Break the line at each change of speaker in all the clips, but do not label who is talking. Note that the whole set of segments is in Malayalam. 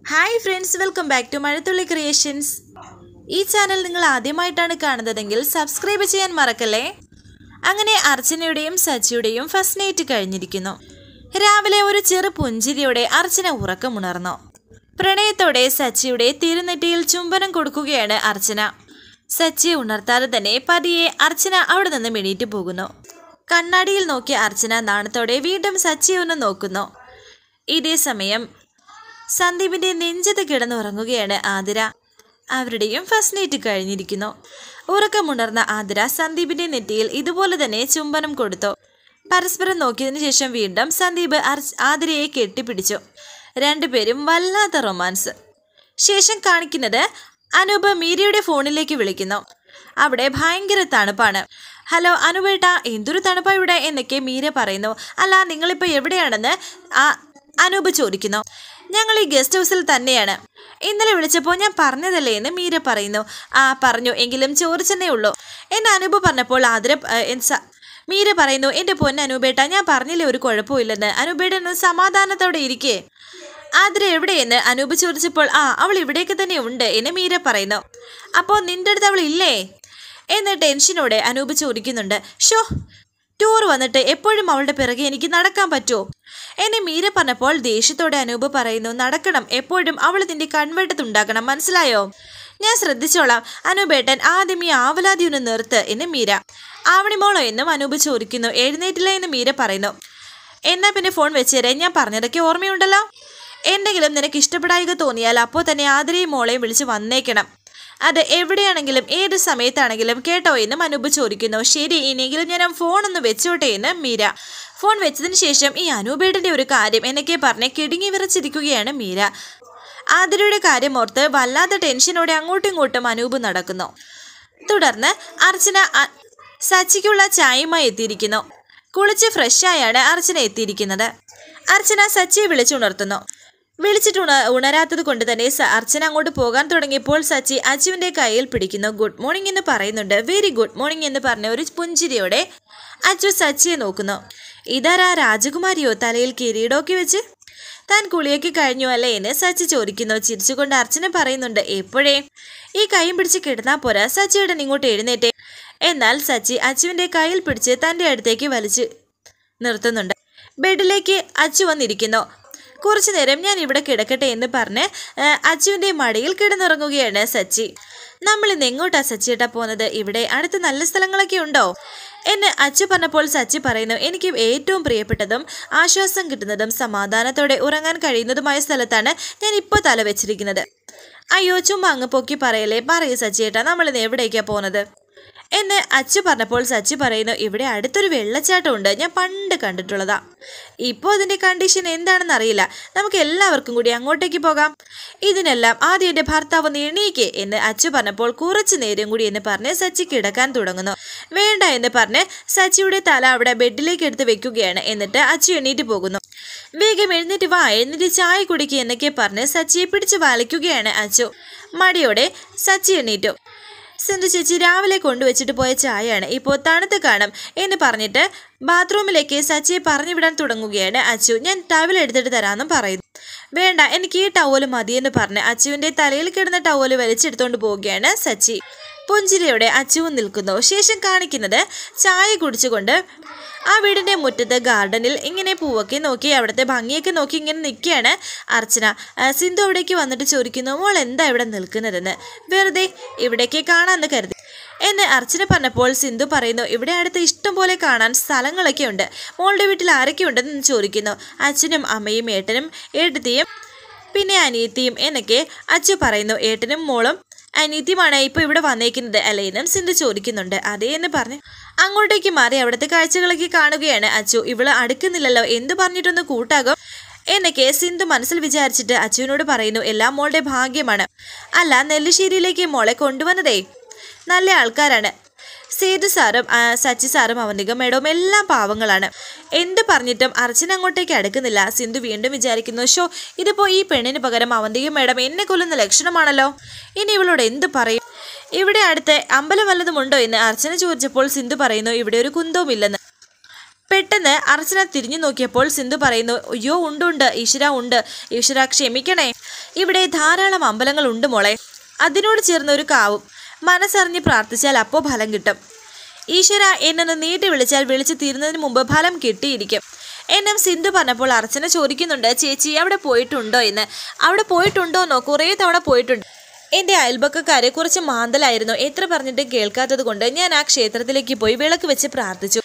Hi friends, welcome back to Mazhathulli creations. ഈ ചാനൽ നിങ്ങൾ ആദ്യമായിട്ടാണ് കാണുന്നതെങ്കിൽ സബ്സ്ക്രൈബ് ചെയ്യാൻ മറക്കല്ലേ. അങ്ങനെ അർച്ചനയുടെയും സച്ചിയുടെയും ഫസ്റ്റ് നൈറ്റ് കഴിഞ്ഞിരിക്കുന്നു. രാവിലെ ഒരു ചെറു പുഞ്ചിരിയോടെ അർച്ചന ഉറക്കമുണർന്നു. പ്രണയത്തോടെ സച്ചിയുടെ തിരുനെറ്റിയിൽ ചുംബനം കൊടുക്കുകയാണ് അർച്ചന. സച്ചിയെ ഉണർത്താതെ തന്നെ പതിയെ അർച്ചന അവിടെ നിന്ന് എണീറ്റ് പോകുന്നു. കണ്ണാടിയിൽ നോക്കിയ അർച്ചന നാണത്തോടെ വീണ്ടും സച്ചിയെ ഒന്ന് നോക്കുന്നു. ഇതേ സമയം സന്ദീപിന്റെ നെഞ്ചത്ത് കിടന്നുറങ്ങുകയാണ് ആതിര. അവരുടെയും ഫസ്റ്റ് നൈറ്റ് കഴിഞ്ഞിരിക്കുന്നു. ഉറക്കമുണർന്ന ആതിര സന്ദീപിന്റെ നെറ്റിയിൽ ഇതുപോലെ തന്നെ ചുംബനം കൊടുത്തു. പരസ്പരം നോക്കിയതിനു ശേഷം വീണ്ടും സന്ദീപ് ആതിരയെ കെട്ടിപ്പിടിച്ചു. രണ്ടുപേരും വല്ലാത്ത റൊമാൻസ്. ശേഷം കാണിക്കുന്നത് അനൂപ് മീരയുടെ ഫോണിലേക്ക് വിളിക്കുന്നു. അവിടെ ഭയങ്കര തണുപ്പാണ്. ഹലോ അനൂപേട്ടാ, എന്തൊരു തണുപ്പാ ഇവിടെ എന്നൊക്കെ മീര പറയുന്നു. അല്ല, നിങ്ങളിപ്പോൾ എവിടെയാണെന്ന് അനൂപ് ചോദിക്കുന്നു. ഞങ്ങൾ ഈ ഗസ്റ്റ് ഹൗസിൽ തന്നെയാണ്. ഇന്നലെ വിളിച്ചപ്പോൾ ഞാൻ പറഞ്ഞതല്ലേ എന്ന് മീര പറയുന്നു. പറഞ്ഞു, എങ്കിലും ചോദിച്ചെന്നേ ഉള്ളൂ എന്ന് അനൂപ് പറഞ്ഞപ്പോൾ മീര പറയുന്നു, എൻ്റെ പൊന്ന് അനൂപേട്ട, ഞാൻ പറഞ്ഞില്ലേ ഒരു കുഴപ്പമില്ലെന്ന്. അനൂപേട്ടൻ സമാധാനത്തോടെ ഇരിക്കേ. ആതിര എവിടെയെന്ന് അനൂപ് ചോദിച്ചപ്പോൾ അവൾ ഇവിടേക്ക് തന്നെ ഉണ്ട് എന്ന് മീര പറയുന്നു. അപ്പോൾ നിന്റെ അടുത്ത് അവൾ ഇല്ലേ എന്ന് ടെൻഷനോടെ അനൂപ് ചോദിക്കുന്നുണ്ട്. ഷോ, ടൂർ വന്നിട്ട് എപ്പോഴും അവളുടെ പിറകെ എനിക്ക് നടക്കാൻ പറ്റുമോ എന്നെ മീര പറഞ്ഞപ്പോൾ ദേഷ്യത്തോടെ അനൂപ് പറയുന്നു, നടക്കണം, എപ്പോഴും അവൾ നിന്റെ കൺവെട്ടത്തുണ്ടാക്കണം, മനസ്സിലായോ? ഞാൻ ശ്രദ്ധിച്ചോളാം അനൂപേട്ടൻ, ആദ്യം ഈ ആവലാതി ഒന്ന് നിർത്ത് എന്ന് മീര. ആവണിമോളോ എന്നും അനൂപ് ചോദിക്കുന്നു. എഴുന്നേറ്റില്ല എന്ന് മീര പറയുന്നു. എന്നാ പിന്നെ ഫോൺ വെച്ചേരെ, ഞാൻ പറഞ്ഞതൊക്കെ ഓർമ്മയുണ്ടല്ലോ. എന്തെങ്കിലും നിനക്ക് ഇഷ്ടപ്പെടായിക തോന്നിയാൽ അപ്പോൾ തന്നെ ആതിരയും മോളെയും വിളിച്ച് വന്നേക്കണം. അത് എവിടെയാണെങ്കിലും ഏത് സമയത്താണെങ്കിലും കേട്ടോ എന്നും അനൂപ് ചോദിക്കുന്നു. ശരി, ഇനിയെങ്കിലും ഞാൻ ഫോണൊന്ന് വെച്ചോട്ടെ എന്ന് മീര. ഫോൺ വെച്ചതിന് ശേഷം ഈ അനൂപേട്ടൻ്റെ ഒരു കാര്യം എന്നൊക്കെ പറഞ്ഞ് കിടുങ്ങി വിറച്ചിരിക്കുകയാണ് മീര. ആതിരയുടെ കാര്യം ഓർത്ത് വല്ലാത്ത ടെൻഷനോടെ അങ്ങോട്ടും ഇങ്ങോട്ടും അനൂപ് നടക്കുന്നു. തുടർന്ന് അർച്ചന സച്ചിക്കുള്ള ചായയുമായി എത്തിയിരിക്കുന്നു. കുളിച്ച് ഫ്രഷായാണ് അർച്ചന എത്തിയിരിക്കുന്നത്. അർച്ചന സച്ചിയെ വിളിച്ചുണർത്തുന്നു. വിളിച്ചിട്ട് ഉണരാത്തത് കൊണ്ട് തന്നെ അർച്ചന അങ്ങോട്ട് പോകാൻ തുടങ്ങിയപ്പോൾ സച്ചി അച്ചുവിൻ്റെ കയ്യിൽ പിടിക്കുന്നു. ഗുഡ് മോർണിംഗ് എന്ന് പറയുന്നുണ്ട്. വെരി ഗുഡ് മോർണിംഗ് എന്ന് പറഞ്ഞ ഒരു പുഞ്ചിരിയോടെ അച്ചു സച്ചിയെ നോക്കുന്നു. ഇതാരാ, രാജകുമാരിയോ തലയിൽ കിരീടമൊക്കെ വെച്ച്? താൻ കുളിയൊക്കെ കഴിഞ്ഞു അല്ലേ എന്ന് സച്ചി ചോദിക്കുന്നു. ചിരിച്ചുകൊണ്ട് അർച്ചന പറയുന്നുണ്ട്, എപ്പോഴേ ഈ കൈയും പിടിച്ച് കിടന്നാൽ പോരാ, സച്ചിയുടെ ഇങ്ങോട്ട് എഴുന്നേറ്റേ. എന്നാൽ സച്ചി അച്ചുവിൻ്റെ കയ്യിൽ പിടിച്ച് തൻ്റെ അടുത്തേക്ക് വലിച്ച് നിർത്തുന്നുണ്ട്. ബെഡിലേക്ക് അച്ചു വന്നിരിക്കുന്നു. കുറച്ചു നേരം ഞാൻ ഇവിടെ കിടക്കട്ടെ എന്ന് പറഞ്ഞ് അച്ചുവിൻ്റെ മടിയിൽ കിടന്നുറങ്ങുകയാണ് സച്ചി. നമ്മൾ ഇന്ന് എങ്ങോട്ടാ സച്ചിയേട്ടാ പോകുന്നത്? ഇവിടെ അടുത്ത് നല്ല സ്ഥലങ്ങളൊക്കെ ഉണ്ടോ എന്ന് അച്ചു പറഞ്ഞപ്പോൾ സച്ചി പറയുന്നു, എനിക്ക് ഏറ്റവും പ്രിയപ്പെട്ടതും ആശ്വാസം കിട്ടുന്നതും സമാധാനത്തോടെ ഉറങ്ങാൻ കഴിയുന്നതുമായ സ്ഥലത്താണ് ഞാൻ ഇപ്പോൾ തല വെച്ചിരിക്കുന്നത്. അയ്യോ, ചുമ്മാ അങ്ങ് പൊക്കി പറയല്ലേ. പറയൂ സച്ചിയേട്ടാ, നമ്മളിന്ന് എവിടേക്കാണ് പോകുന്നത് എന്ന് അച്ചു പറഞ്ഞപ്പോൾ സച്ചി പറയുന്നു, ഇവിടെ അടുത്തൊരു വെള്ളച്ചാട്ടം ഉണ്ട്, ഞാൻ പണ്ട് കണ്ടിട്ടുള്ളതാ. ഇപ്പോൾ അതിൻ്റെ കണ്ടീഷൻ എന്താണെന്ന് അറിയില്ല. നമുക്ക് എല്ലാവർക്കും കൂടി അങ്ങോട്ടേക്ക് പോകാം. ഇതിനെല്ലാം ആദ്യം എൻ്റെ ഭർത്താവ് ഒന്ന് എണീക്കേ എന്ന് അച്ചു പറഞ്ഞപ്പോൾ കുറച്ചു നേരം കൂടി എന്ന് പറഞ്ഞ് സച്ചി കിടക്കാൻ തുടങ്ങുന്നു. വേണ്ട എന്ന് പറഞ്ഞ് സച്ചിയുടെ തല അവിടെ ബെഡിലേക്ക് എടുത്ത് വെക്കുകയാണ്. എന്നിട്ട് അച്ചു എണീറ്റ് പോകുന്നു. വേഗം എഴുന്നേറ്റ് വാ, എഴുന്നേറ്റ് ചായ കുടിക്കുക എന്നൊക്കെ പറഞ്ഞ് സച്ചിയെ പിടിച്ച് വലിക്കുകയാണ് അച്ചു. മടിയോടെ സച്ചി എണീറ്റു. സിന്ധു ചേച്ചി രാവിലെ കൊണ്ടുവച്ചിട്ട് പോയ ചായയാണ്, ഇപ്പോൾ തണുത്ത് കാണും എന്ന് പറഞ്ഞിട്ട് ബാത്റൂമിലേക്ക് സച്ചിയെ പറഞ്ഞു വിടാൻ തുടങ്ങുകയാണ് അച്ചു. ഞാൻ ടവൽ എടുത്തിട്ട് തരാമെന്നും പറയുന്നു. വേണ്ട, എനിക്ക് ഈ ടവല് മതിയെന്ന് പറഞ്ഞ് അച്ചുവിൻ്റെ തലയിൽ കിടന്ന ടവല് വലിച്ചെടുത്തുകൊണ്ട് പോവുകയാണ് സച്ചി. പുഞ്ചിരിയോടെ അച്ചുവും നിൽക്കുന്നു. ശേഷം കാണിക്കുന്നത് ചായ കുടിച്ചുകൊണ്ട് ആ വീടിൻ്റെ മുറ്റത്ത് ഗാർഡനിൽ ഇങ്ങനെ പൂവൊക്കെ നോക്കി അവിടുത്തെ ഭംഗിയൊക്കെ നോക്കി ഇങ്ങനെ നിൽക്കുകയാണ് അർച്ചന. സിന്ധു അവിടേക്ക് വന്നിട്ട് ചോദിക്കുന്നു, മോൾ എന്താ ഇവിടെ നിൽക്കുന്നതെന്ന്. വെറുതെ ഇവിടേക്ക് കാണാമെന്ന് കരുതി എന്ന് അർച്ചന പറഞ്ഞപ്പോൾ സിന്ധു പറയുന്നു, ഇവിടെ അടുത്ത് ഇഷ്ടം പോലെ കാണാൻ സ്ഥലങ്ങളൊക്കെ ഉണ്ട്. മോളുടെ വീട്ടിൽ ആരൊക്കെ ഉണ്ടെന്ന് ചോദിക്കുന്നു. അച്ഛനും അമ്മയും ഏട്ടനും ഏട്ടത്തിയും പിന്നെ അനിയത്തിയും എന്നൊക്കെ അച്ചു പറയുന്നു. ഏട്ടനും മോളും അനിയത്തിയുമാണ് ഇപ്പോൾ ഇവിടെ വന്നേക്കുന്നത് അല്ലേ എന്നും സിന്ധു ചോദിക്കുന്നുണ്ട്. അതേ എന്ന് പറഞ്ഞ് അങ്ങോട്ടേക്ക് മാറി അവിടുത്തെ കാഴ്ചകളൊക്കെ കാണുകയാണ് അച്ചു. ഇവള് അടുക്കുന്നില്ലല്ലോ, എന്ത് പറഞ്ഞിട്ടൊന്ന് കൂട്ടാകും എന്നൊക്കെ സിന്ധു മനസ്സിൽ വിചാരിച്ചിട്ട് അച്ചുവിനോട് പറയുന്നു, എല്ലാം മോളുടെ ഭാഗ്യമാണ്. അല്ല, നെല്ലിശ്ശേരിയിലേക്ക് മോളെ കൊണ്ടുവന്നതേ നല്ല ആൾക്കാരാണ്. സേതു സാറും സച്ചി സാറും അവന്തിക മേഡവും എല്ലാം പാവങ്ങളാണ്. എന്ത് പറഞ്ഞിട്ടും അർച്ചന അങ്ങോട്ടേക്ക് അടുക്കുന്നില്ല. സിന്ധു വീണ്ടും വിചാരിക്കുന്നു, ഷോ, ഇതിപ്പോൾ ഈ പെണ്ണിന് പകരം അവന്തിക മേഡം എന്നെ കൊല്ലുന്ന ലക്ഷണമാണല്ലോ. ഇനി ഇവളോട് എന്ത് പറയും? ഇവിടെ അടുത്ത് അമ്പലം വല്ലതുമുണ്ടോ എന്ന് അർച്ചന ചോദിച്ചപ്പോൾ സിന്ധു പറയുന്നു, ഇവിടെ ഒരു കുന്തവും ഇല്ലെന്ന്. പെട്ടെന്ന് അർച്ചന തിരിഞ്ഞു നോക്കിയപ്പോൾ സിന്ധു പറയുന്നു, അയ്യോ ഉണ്ട് ഈശ്വര ഉണ്ട്, ഈശ്വര ക്ഷമിക്കണേ ഇവിടെ ധാരാളം അമ്പലങ്ങളുണ്ട് മോളെ. അതിനോട് ചേർന്ന ഒരു കാവും. മനസ്സറിഞ്ഞ് പ്രാർത്ഥിച്ചാൽ അപ്പോൾ ഫലം കിട്ടും. ഈശ്വര, എന്നൊന്ന് നീട്ടി വിളിച്ചാൽ വിളിച്ചു തീരുന്നതിന് മുമ്പ് ഫലം കിട്ടിയിരിക്കും എന്നും സിന്ധു പറഞ്ഞപ്പോൾ അർച്ചന ചോദിക്കുന്നുണ്ട്, ചേച്ചി അവിടെ പോയിട്ടുണ്ടോ എന്ന്. അവിടെ പോയിട്ടുണ്ടോന്നോ? കുറേ തവണ പോയിട്ടുണ്ട്. എൻ്റെ അയൽപക്കക്കാരെ കുറച്ച് മാന്തലായിരുന്നു. എത്ര പറഞ്ഞിട്ട് കേൾക്കാത്തത് കൊണ്ട് ഞാൻ ആ ക്ഷേത്രത്തിലേക്ക് പോയി വിളക്ക് വെച്ച് പ്രാർത്ഥിച്ചു.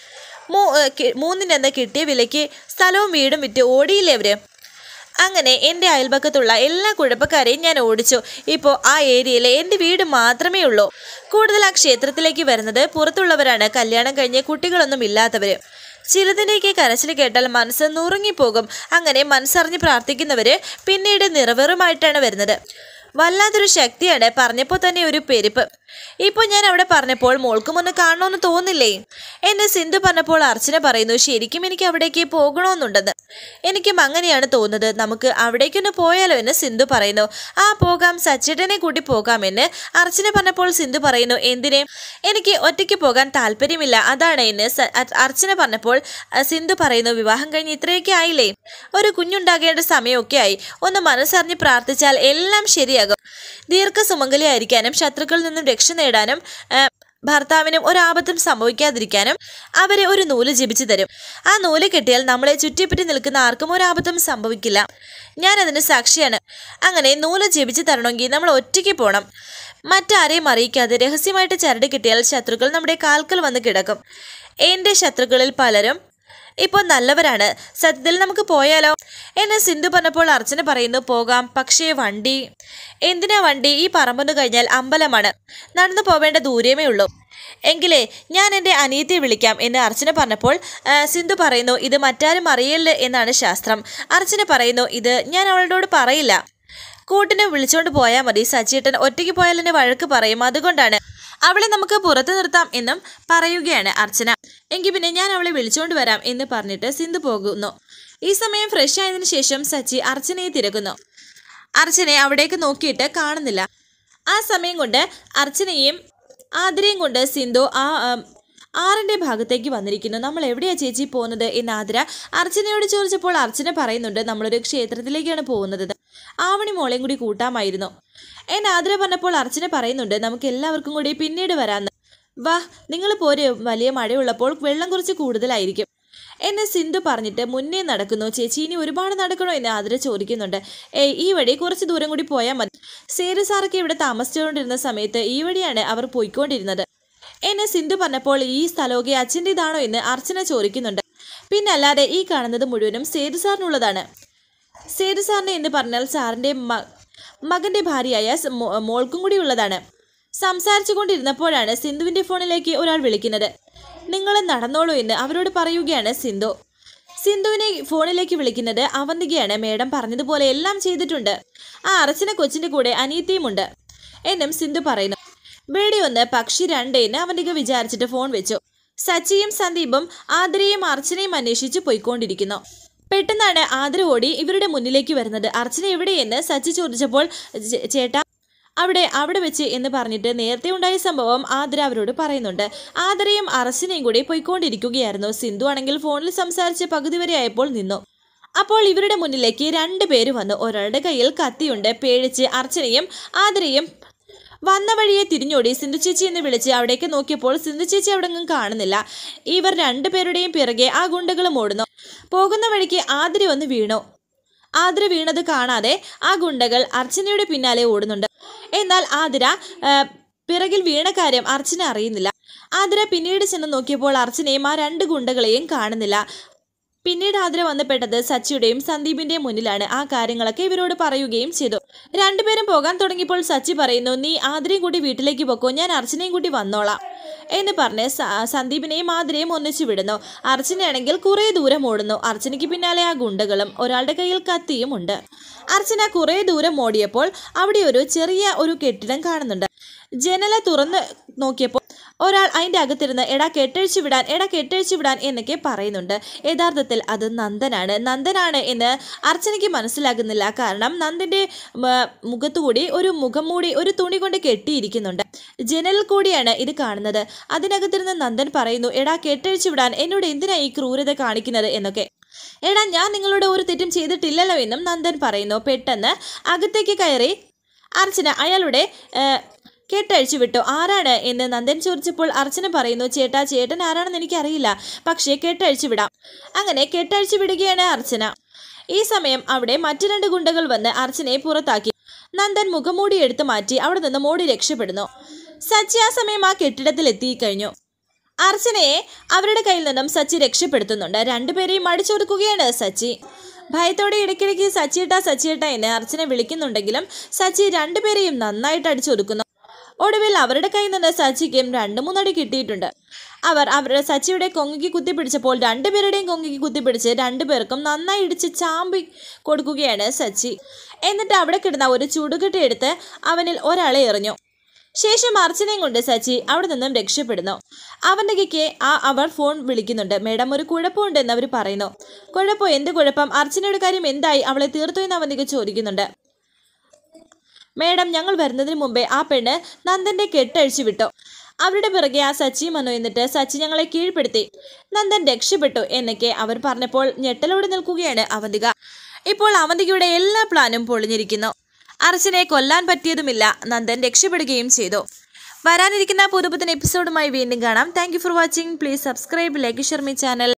3 കിട്ടിയ വിലയ്ക്ക് സ്ഥലവും വീടും വിറ്റ് ഓടിയില്ലേ അവര്. അങ്ങനെ എൻ്റെ അയൽപക്കത്തുള്ള എല്ലാ കുഴപ്പക്കാരെയും ഞാൻ ഓടിച്ചു. ഇപ്പോൾ ആ ഏരിയയിൽ എൻ്റെ വീട് മാത്രമേ ഉള്ളൂ. കൂടുതൽ ആ ക്ഷേത്രത്തിലേക്ക് വരുന്നത് പുറത്തുള്ളവരാണ്, കല്യാണം കഴിഞ്ഞ് കുട്ടികളൊന്നും ഇല്ലാത്തവർ. ചിലതിൻ്റെയൊക്കെ കരച്ചിൽ കേട്ടാൽ മനസ്സ് നുറുങ്ങിപ്പോകും. അങ്ങനെ മനസ്സറിഞ്ഞ് പ്രാർത്ഥിക്കുന്നവർ പിന്നീട് നിറവേറുമായിട്ടാണ് വരുന്നത്. വല്ലാത്തൊരു ശക്തിയാണ്. പറഞ്ഞപ്പോൾ തന്നെ ഒരു പെരുപ്പ്. ഇപ്പോൾ ഞാൻ അവിടെ പറഞ്ഞപ്പോൾ മോൾക്കും ഒന്ന് കാണണമെന്ന് തോന്നില്ലേ എന്ന് സിന്ധു പറഞ്ഞപ്പോൾ അർച്ചന പറയുന്നു, ശരിക്കും എനിക്ക് അവിടേക്ക് പോകണമെന്നുണ്ടെന്ന്. എനിക്കും അങ്ങനെയാണ് തോന്നുന്നത്. നമുക്ക് അവിടേക്കൊന്ന് പോയാലോ എന്ന് സിന്ധു പറയുന്നു. ആ പോകാം, സച്ചേട്ടനെ കൂട്ടി പോകാമെന്ന് അർച്ചന പറഞ്ഞപ്പോൾ സിന്ധു പറയുന്നു, എന്തിനെ? എനിക്ക് ഒറ്റയ്ക്ക് പോകാൻ താല്പര്യമില്ല, അതാണ് എന്ന് അർച്ചന പറഞ്ഞപ്പോൾ സിന്ധു പറയുന്നു, വിവാഹം കഴിഞ്ഞ് ഇത്രയൊക്കെ ആയില്ലേ, ഒരു കുഞ്ഞുണ്ടാകേണ്ട സമയമൊക്കെ ആയി. ഒന്ന് മനസ്സറിഞ്ഞ് പ്രാർത്ഥിച്ചാൽ എല്ലാം ശരിയാകും. ദീർഘസുമംഗലിയായിരിക്കാനും ശത്രുക്കളിൽ നിന്നും രക്ഷ നേടാനും ഭർത്താവിനും ഒരാപത്തും സംഭവിക്കാതിരിക്കാനും അവരെ ഒരു നൂല് ജപിച്ചു തരും. ആ നൂല് കെട്ടിയാൽ നമ്മളെ ചുറ്റിപ്പറ്റി നിൽക്കുന്ന ആർക്കും ഒരാപത്തും സംഭവിക്കില്ല. ഞാനതിന് സാക്ഷിയാണ്. അങ്ങനെ നൂല് ജപിച്ചു തരണമെങ്കിൽ നമ്മൾ ഒറ്റയ്ക്ക് പോകണം. മറ്റാരെയും അറിയിക്കാതെ രഹസ്യമായിട്ട് ചരട് കിട്ടിയാൽ ശത്രുക്കൾ നമ്മുടെ കാൽക്കൽ വന്ന് കിടക്കും. എൻ്റെ ശത്രുക്കളിൽ പലരും ഇപ്പോൾ നല്ലവരാണ്. സത്യത്തിൽ നമുക്ക് പോയാലോ എന്ന് സിന്ധു പറഞ്ഞപ്പോൾ അർച്ചന പറയുന്നു, പോകാം, പക്ഷേ വണ്ടി. എന്തിനാ വണ്ടി? ഈ പറമ്പൊന്ന് കഴിഞ്ഞാൽ അമ്പലമാണ്, നടന്നു പോവേണ്ട ദൂരമേ ഉള്ളൂ. എങ്കിലേ ഞാൻ എൻ്റെ അനിയത്തിയെ വിളിക്കാം എന്ന് അർച്ചന പറഞ്ഞപ്പോൾ സിന്ധു പറയുന്നു, ഇത് മറ്റാരും അറിയല്ല എന്നാണ് ശാസ്ത്രം. അർച്ചന പറയുന്നു, ഇത് ഞാൻ അവളോട് പറയില്ല. കൂട്ടിനെ വിളിച്ചുകൊണ്ട് പോയാൽ മതി. സച്ചിയേട്ടൻ ഒറ്റയ്ക്ക് പോയാൽ എന്നെ വഴക്ക് പറയും. അതുകൊണ്ടാണ് അവളെ നമുക്ക് പുറത്തു നിർത്താം എന്നും പറയുകയാണ് അർച്ചന. എങ്കിൽ പിന്നെ ഞാൻ അവളെ വിളിച്ചുകൊണ്ട് വരാം എന്ന് പറഞ്ഞിട്ട് സിന്ധു പോകുന്നു. ഈ സമയം ഫ്രഷ് ആയതിനു ശേഷം സച്ചി അർച്ചനയെ തിരക്കുന്നു. അർച്ചനയെ അവിടേക്ക് നോക്കിയിട്ട് കാണുന്നില്ല. ആ സമയം കൊണ്ട് അർച്ചനയും ആതിരയും കൊണ്ട് സിന്ധു ആറിൻ്റെ ഭാഗത്തേക്ക് വന്നിരിക്കുന്നു. നമ്മൾ എവിടെയാണ് ചേച്ചി പോകുന്നത് എന്ന് ആതിര അർച്ചനയോട് ചോദിച്ചപ്പോൾ അർച്ചന പറയുന്നുണ്ട്, നമ്മളൊരു ക്ഷേത്രത്തിലേക്കാണ് പോകുന്നത്. ആവണി മോളെയും കൂടി കൂട്ടാമായിരുന്നു എന്ന് ആതിര പറഞ്ഞപ്പോൾ അർച്ചന പറയുന്നുണ്ട്, നമുക്ക് എല്ലാവർക്കും കൂടി പിന്നീട് വരാമെന്ന്. വാ, നിങ്ങൾ പോര്, വലിയ മഴയുള്ളപ്പോൾ വെള്ളം കുറച്ച് കൂടുതലായിരിക്കും എന്ന് സിന്ധു പറഞ്ഞിട്ട് മുന്നേ നടക്കുന്നു. ചേച്ചി ഇനി ഒരുപാട് നടക്കണോ എന്ന് ആതിര ചോദിക്കുന്നുണ്ട്. ഈ വഴി കുറച്ച് ദൂരം കൂടി പോയാൽ മതി. സേരു സാറൊക്കെ ഇവിടെ താമസിച്ചുകൊണ്ടിരുന്ന സമയത്ത് ഈ വഴിയാണ് അവർ പോയിക്കൊണ്ടിരുന്നത് എന്ന് സിന്ധു പറഞ്ഞപ്പോൾ ഈ സ്ഥലമൊക്കെ അച്ഛൻ്റെതാണോ എന്ന് അർച്ചന ചോദിക്കുന്നുണ്ട്. പിന്നല്ലാതെ ഈ കാണുന്നത് മുഴുവനും സേതു സാറിനുള്ളതാണ്. സേതു സാറിന് എന്ന് പറഞ്ഞാൽ സാറിൻ്റെ മകൻ്റെ ഭാര്യയായ മോൾക്കും കൂടി ഉള്ളതാണ്. സംസാരിച്ചു കൊണ്ടിരുന്നപ്പോഴാണ് സിന്ധുവിൻ്റെ ഫോണിലേക്ക് ഒരാൾ വിളിക്കുന്നത്. നിങ്ങൾ നടന്നോളൂ എന്ന് അവരോട് പറയുകയാണ് സിന്ധു. സിന്ധുവിനെ ഫോണിലേക്ക് വിളിക്കുന്നത് അവന്തികയാണ്. മേഡം പറഞ്ഞതുപോലെ എല്ലാം ചെയ്തിട്ടുണ്ട്. ആ അർച്ചന കൊച്ചിൻ്റെ കൂടെ അനിയത്തിയുമുണ്ട് എന്നും സിന്ധു പറയുന്നു. വെടി 1 പക്ഷി 2 എന്ന് അവന്തിക വിചാരിച്ചിട്ട് ഫോൺ വെച്ചു. സച്ചിയും സന്ദീപും ആതിരയും അർച്ചനയും അന്വേഷിച്ച് പോയിക്കൊണ്ടിരിക്കുന്നു. പെട്ടെന്നാണ് ആതിര ഓടി ഇവരുടെ മുന്നിലേക്ക് വരുന്നത്. അർച്ചന എവിടെയെന്ന് സച്ചി ചോദിച്ചപ്പോൾ ചേട്ടാ അവിടെ വെച്ച് എന്ന് പറഞ്ഞിട്ട് നേരത്തെ ഉണ്ടായ സംഭവം ആതിര അവരോട് പറയുന്നുണ്ട്. ആതിരയും അർച്ചനയും കൂടി പോയിക്കൊണ്ടിരിക്കുകയായിരുന്നു. സിന്ധു ആണെങ്കിൽ ഫോണിൽ സംസാരിച്ച് പകുതി വരെ ആയപ്പോൾ നിന്നു. അപ്പോൾ ഇവരുടെ മുന്നിലേക്ക് 2 പേര് വന്നു. ഒരാളുടെ കയ്യിൽ കത്തിയുണ്ട്. പേടിച്ച് അർച്ചനയും ആതിരയും വന്ന വഴിയെ തിരിഞ്ഞോടി സിന്ധു ചേച്ചി എന്ന് വിളിച്ച് അവിടേക്ക് നോക്കിയപ്പോൾ സിന്ധു ചേച്ചി അവിടെങ്ങും കാണുന്നില്ല. ഇവർ 2 പേരുടെയും പിറകെ ആ ഗുണ്ടകളും ഓടുന്നു. പോകുന്ന വഴിക്ക് ആതിര ഒന്ന് വീണു. ആതിര വീണത് കാണാതെ ആ ഗുണ്ടകൾ അർച്ചനയുടെ പിന്നാലെ ഓടുന്നുണ്ട്. എന്നാൽ ആതിര പിറകിൽ വീണ കാര്യം അർച്ചന അറിയുന്നില്ല. ആതിര പിന്നീട് ചെന്ന് നോക്കിയപ്പോൾ അർച്ചനയും ആ 2 ഗുണ്ടകളെയും കാണുന്നില്ല. പിന്നീട് ആതിര വന്നപ്പെട്ടത് സച്ചിയുടെയും സന്ദീപിന്റെയും മുന്നിലാണ്. ആ കാര്യങ്ങളൊക്കെ ഇവരോട് പറയുകയും ചെയ്തു. 2 പേരും പോകാൻ തുടങ്ങിയപ്പോൾ സച്ചി പറയുന്നു, നീ ആതിരയും കൂട്ടി വീട്ടിലേക്ക് പോക്കോ, ഞാൻ അർച്ചനയും കൂട്ടി വന്നോളാം എന്ന് പറഞ്ഞ് സന്ദീപിനെയും ആതിരയും ഒന്നിച്ചു വിടുന്നു. അർച്ചനയാണെങ്കിൽ കുറേ ദൂരം ഓടുന്നു. അർച്ചനയ്ക്ക് പിന്നാലെ ആ ഗുണ്ടകളും ഒരാളുടെ കയ്യിൽ കത്തിയും ഉണ്ട്. അർച്ചന കുറേ ദൂരം ഓടിയപ്പോൾ അവിടെ ഒരു ചെറിയ കെട്ടിടം കാണുന്നുണ്ട്. ജനല തുറന്ന് നോക്കിയപ്പോൾ ഒരാൾ അതിൻ്റെ അകത്തിരുന്ന് എടാ കെട്ടഴിച്ചു വിടാൻ എന്നൊക്കെ പറയുന്നുണ്ട്. യഥാർത്ഥത്തിൽ അത് നന്ദനാണ് എന്ന് അർച്ചനയ്ക്ക് മനസ്സിലാകുന്നില്ല. കാരണം നന്ദൻ്റെ മുഖത്തുകൂടി ഒരു മുഖംമൂടി ഒരു തുണി കൊണ്ട് കെട്ടിയിരിക്കുന്നുണ്ട്. ജനലിൽ കൂടിയാണ് ഇത് കാണുന്നത്. അതിനകത്തിരുന്ന് നന്ദൻ പറയുന്നു, എടാ കെട്ടഴിച്ചു വിടാൻ എന്നോട് എന്തിനാ ഈ ക്രൂരത കാണിക്കുന്നത് എന്നൊക്കെ. എടാ ഞാൻ നിങ്ങളോട് ഒരു തെറ്റും ചെയ്തിട്ടില്ലല്ലോ എന്നും നന്ദൻ പറയുന്നു. പെട്ടെന്ന് അകത്തേക്ക് കയറി അർച്ചന അയാളുടെ കെട്ടഴിച്ചു വിട്ടു. ആരാണ് എന്ന് നന്ദൻ ചോദിച്ചപ്പോൾ അർച്ചന പറയുന്നു, ചേട്ടാ ചേട്ടൻ ആരാണെന്ന് എനിക്കറിയില്ല, പക്ഷേ കെട്ടഴിച്ചു വിടാം. അങ്ങനെ കെട്ടഴിച്ചു വിടുകയാണ് അർച്ചന. ഈ സമയം അവിടെ മറ്റു 2 ഗുണ്ടകൾ വന്ന് അർച്ചനയെ പുറത്താക്കി. നന്ദൻ മുഖംമൂടി എടുത്തു മാറ്റി അവിടെ നിന്ന് മോടി രക്ഷപ്പെടുന്നു. സച്ചി ആ സമയം ആ കെട്ടിടത്തിൽ എത്തിക്കഴിഞ്ഞു. അർച്ചനയെ അവരുടെ കയ്യിൽ നിന്നും സച്ചി രക്ഷപ്പെടുത്തുന്നുണ്ട്. 2 പേരെയും അടിച്ചൊതുക്കുകയാണ് സച്ചി. ഭയത്തോടെ ഇടയ്ക്കിടയ്ക്ക് സച്ചിയേട്ട എന്ന് അർച്ചന വിളിക്കുന്നുണ്ടെങ്കിലും സച്ചി 2 പേരെയും നന്നായിട്ട് അടിച്ചൊതുക്കുന്നു. ഒടുവിൽ അവരുടെ കയ്യിൽ നിന്ന് സച്ചിക്കും 2-3 അടി കിട്ടിയിട്ടുണ്ട്. അവരുടെ സച്ചിയുടെ കൊങ്ങിക്ക് കുത്തിപ്പിടിച്ചപ്പോൾ 2 പേരുടെയും കൊങ്ങിക്ക് കുത്തിപ്പിടിച്ച് 2 പേർക്കും നന്നായി ഇടിച്ച് ചാമ്പി കൊടുക്കുകയാണ് സച്ചി. എന്നിട്ട് അവിടെ കിടന്ന ഒരു ചുടുകെട്ടി എടുത്ത് അവനിൽ ഒരാളെ എറിഞ്ഞു. ശേഷം അർച്ചനയും കൊണ്ട് സച്ചി അവിടെ നിന്നും രക്ഷപ്പെടുന്നു. അവന്തികയ്ക്ക് അവർ ഫോൺ വിളിക്കുന്നുണ്ട്. മേഡം ഒരു കുഴപ്പമുണ്ട് എന്ന് അവർ പറയുന്നു. കുഴപ്പം? എന്ത് കുഴപ്പം? അർച്ചനയുടെ കാര്യം എന്തായി? അവളെ തീർത്തു എന്ന് അവന്തിക ചോദിക്കുന്നുണ്ട്. മേഡം ഞങ്ങൾ വരുന്നതിന് മുമ്പേ ആ പെണ്ണ് നന്ദന്റെ കെട്ടഴിച്ചു വിട്ടു. അവരുടെ പിറകെ ആ സച്ചി വന്നു. എന്നിട്ട് സച്ചി ഞങ്ങളെ കീഴ്പ്പെടുത്തി. നന്ദൻ രക്ഷപ്പെട്ടു എന്നൊക്കെ അവർ പറഞ്ഞപ്പോൾ ഞെട്ടലോടെ നിൽക്കുകയാണ് അവന്തിക. ഇപ്പോൾ അവന്തികയുടെ എല്ലാ പ്ലാനും പൊളിഞ്ഞിരിക്കുന്നു. അർച്ചനയെ കൊല്ലാൻ പറ്റിയതുമില്ല. നന്ദൻ രക്ഷപ്പെടുകയും ചെയ്തു. വരാനിരിക്കുന്ന പുതുപുത്തൻ എപ്പിസോഡുമായി വീണ്ടും കാണാം. Thank you for watching. Please subscribe, like, share my channel.